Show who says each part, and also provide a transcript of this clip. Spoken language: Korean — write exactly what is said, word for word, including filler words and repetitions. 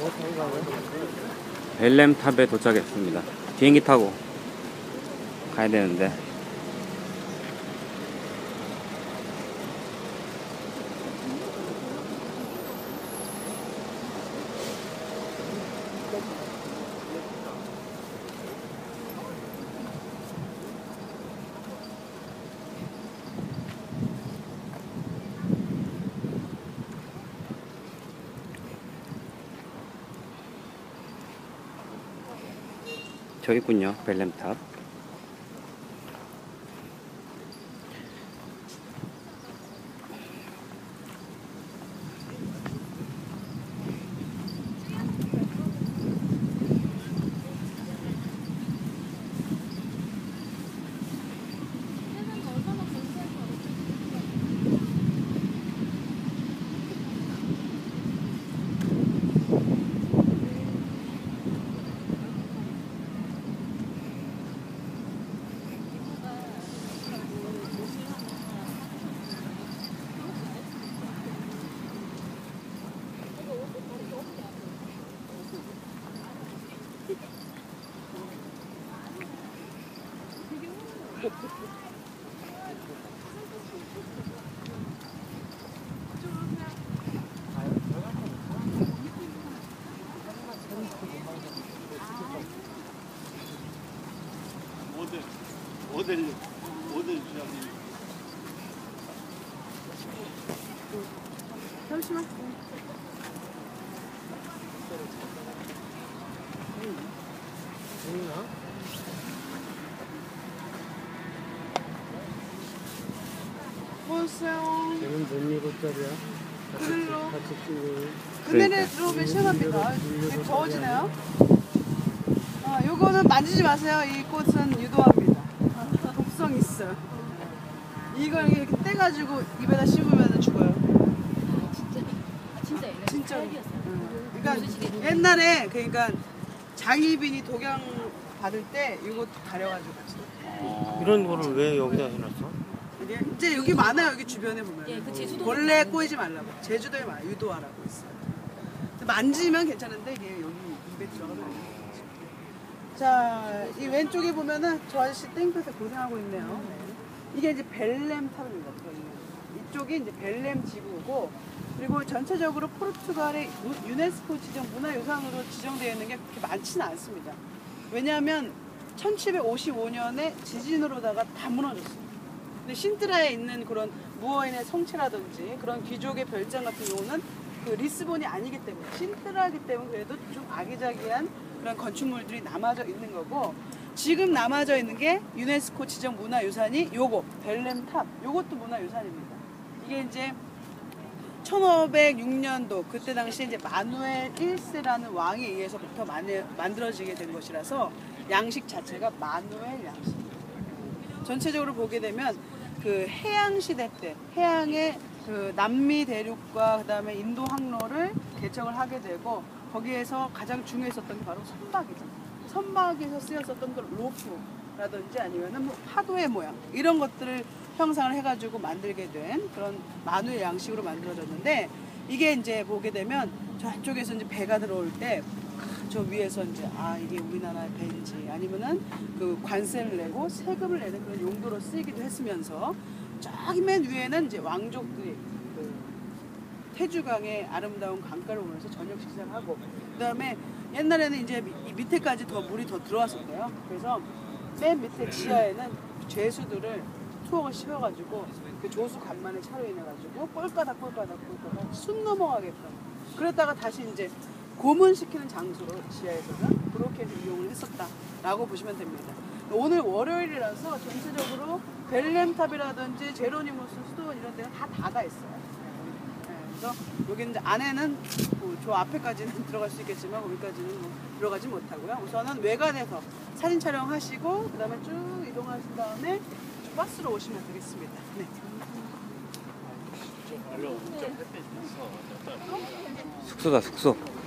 Speaker 1: 벨렘탑에 도착했습니다. 비행기 타고 가야 되는데 저기 있군요, 벨렘탑.
Speaker 2: 모델, 모델, 모델 주장님.
Speaker 3: 잠시만.
Speaker 4: 보이나?
Speaker 3: 보세요.
Speaker 4: 얘는 몇 미터짜리야?
Speaker 3: 그늘로.
Speaker 4: 같이 찍는.
Speaker 3: 그늘에 들어오면 시원합니다. 되게 더워지네요. 아, 요거는 만지지 마세요. 이 꽃은 유도합니다. 독성 있어요. 이걸 이렇게 떼가지고 입에다 씹으면 죽어요.
Speaker 5: 진짜 아, 진짜 옛날
Speaker 3: 진짜.
Speaker 5: 스타일이었어요.
Speaker 3: 그러니까 옛날에 그러니까 장희빈이 독양 받을 때 이거 가려가지고 같이.
Speaker 4: 이런 거를 왜 여기다 해놨어?
Speaker 3: 이게 이제 여기 많아요. 여기 주변에 보면.
Speaker 5: 예, 그 제주도
Speaker 3: 원래 꼬이지 말라고. 제주도에 많아. 유도하라고 있어요. 만지면 괜찮은데 이게 여기 입에 들어가면. 자, 이 왼쪽에 보면은 저 아저씨 땡볕에 고생하고 있네요. 이게 이제 벨렘탑입니다. 이쪽이 이제 벨렘 지구고, 그리고 전체적으로 포르투갈의 유- 유네스코 지정 문화유산으로 지정되어 있는 게 그렇게 많지는 않습니다. 왜냐하면 천칠백오십오 년에 지진으로다가 다 무너졌어요. 근데 신트라에 있는 그런 무어인의 성체라든지 그런 귀족의 별장 같은 경우는 그 리스본이 아니기 때문에, 신트라이기 때문에 그래도 좀 아기자기한 그런 건축물들이 남아져 있는 거고, 지금 남아져 있는 게 유네스코 지정 문화유산이 요거 벨렘탑, 요것도 문화유산입니다. 이게 이제 천오백육 년도 그때 당시 이제 마누엘 일 세라는 왕에 의해서부터 만에, 만들어지게 된 것이라서 양식 자체가 마누엘 양식입니다. 전체적으로 보게 되면 그 해양 시대 때 해양의 그 남미 대륙과 그다음에 인도 항로를 개척을 하게 되고, 거기에서 가장 중요했었던 게 바로 선박이죠. 선박에서 쓰였었던 그 로프라든지 아니면은 뭐 파도의 모양 이런 것들을 형상을 해가지고 만들게 된 그런 마누의 양식으로 만들어졌는데, 이게 이제 보게 되면 저쪽에서 이제 배가 들어올 때 저 위에서 이제 아 이게 우리나라의 배인지 아니면은 그 관세를 내고 세금을 내는 그런 용도로 쓰이기도 했으면서, 저기 맨 위에는 이제 왕족들이 그 태주강의 아름다운 강가를 보면서 저녁 식사를 하고, 그다음에 옛날에는 이제 이 밑에까지 더 물이 더 들어왔었대요. 그래서 맨 밑에 지하에는 죄수들을 투어가 씌워가지고 그 조수 간만에 차로 인해가지고 꼴까닥 꼴까닥 꼴까닥 순 넘어가게끔, 그랬다가 다시 이제 고문시키는 장소로 지하에서는 그렇게 이용을 했었다라고 보시면 됩니다. 오늘 월요일이라서 전체적으로 벨렘탑이라든지 제로니무스 수도원 이런 데는 다 닫아 있어요. 네, 그래서 여기 이제 안에는 뭐저 앞에까지는 들어갈 수 있겠지만 거기까지는 뭐 들어가지 못하고요. 우선은 외관에서 사진 촬영하시고 그다음에 쭉 이동하신 다음에 버스로 오시면 되겠습니다. 네.
Speaker 1: 숙소다, 숙소.